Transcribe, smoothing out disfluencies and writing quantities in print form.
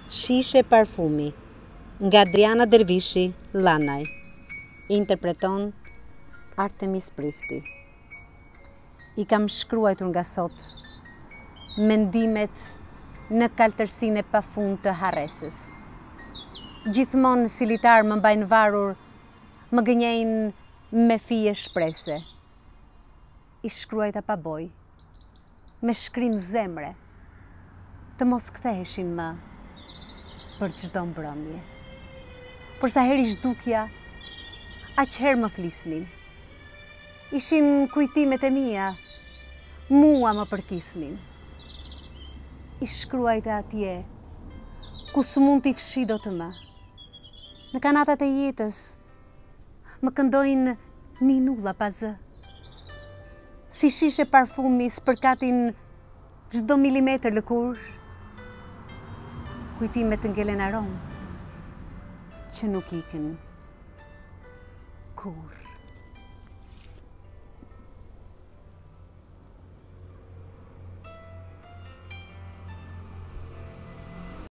Shishe Parfumi nga Adriana Dervishi Lanaj. Interpreton Artemis Prifti. I kam shkruajtur nga sot mendimet në kaltërsinë e pafund të harresës. Gjithmonë si litar më mbajnë varur, më gënjejnë me fije shprese. I shkruajta pa boj, me shkrim zemre, të mos ktheheshin më për çdo mbrëmje. Por sa herë zhdukja, aq herë më flisnin. Ishin kujtimet e mia, mua më përkisnin. I shkruajta atje, ku s'mund t'i fshi dot më. Në kanatat e jetës, më këndojnë ninulla pa zë. Si shishe parfumi spërkatin çdo milimetër lëkurë, kujtimet të ngelen aromë që nuk ikën kur.